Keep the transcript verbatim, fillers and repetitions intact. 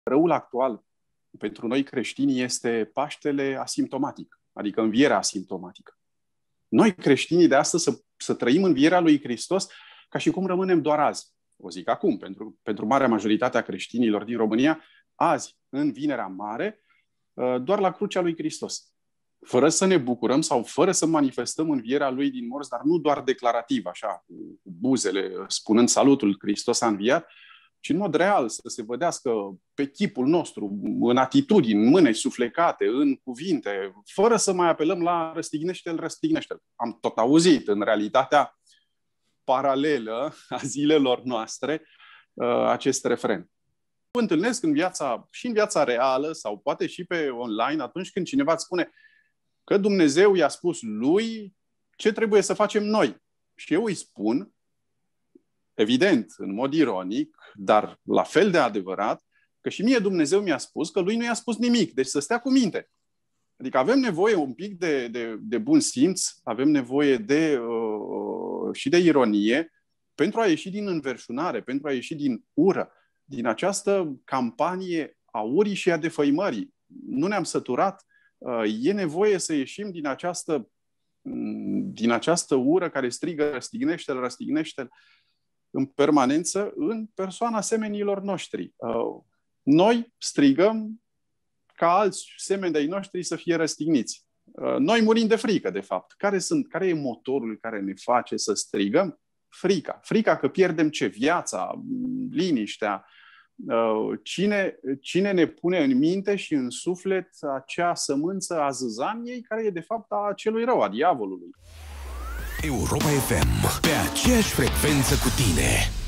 Răul actual pentru noi creștini este Paștele asimptomatic, adică învierea asimptomatică. Noi creștinii de astăzi să, să trăim învierea lui Hristos ca și cum rămânem doar azi. O zic acum, pentru, pentru marea majoritate a creștinilor din România, azi, în Vinerea Mare, doar la crucea lui Hristos. Fără să ne bucurăm sau fără să manifestăm învierea lui din morți, dar nu doar declarativ, așa, cu buzele, spunând salutul, Hristos a înviat, ci în mod real să se vedească pe chipul nostru, în atitudini, în mâneci suflecate, în cuvinte, fără să mai apelăm la răstignește-l, răstignește-l. Am tot auzit în realitatea paralelă a zilelor noastre acest refren. Întâlnesc în viața, și în viața reală sau poate și pe online atunci când cineva îți spune că Dumnezeu i-a spus lui ce trebuie să facem noi. Și eu îi spun, evident, în mod ironic, dar la fel de adevărat, că și mie Dumnezeu mi-a spus că lui nu i-a spus nimic. Deci să stea cu minte. Adică avem nevoie un pic de, de, de bun simț, avem nevoie de, uh, și de ironie pentru a ieși din înverșunare, pentru a ieși din ură, din această campanie a urii și a defăimării. Nu ne-am săturat. Uh, e nevoie să ieșim din această, din această ură care strigă răstignește-l, răstignește-l în permanență în persoana semenilor noștri. Uh, noi strigăm ca alți semeni de-ai noștri să fie răstigniți. Noi murim de frică, de fapt. Care sunt, care e motorul care ne face să strigăm? Frica. Frica că pierdem ce? Viața, liniștea. Cine, cine ne pune în minte și în suflet acea sămânță a zâzaniei care e de fapt a celui rău, a diavolului. Europa F M, pe aceeași frecvență cu tine.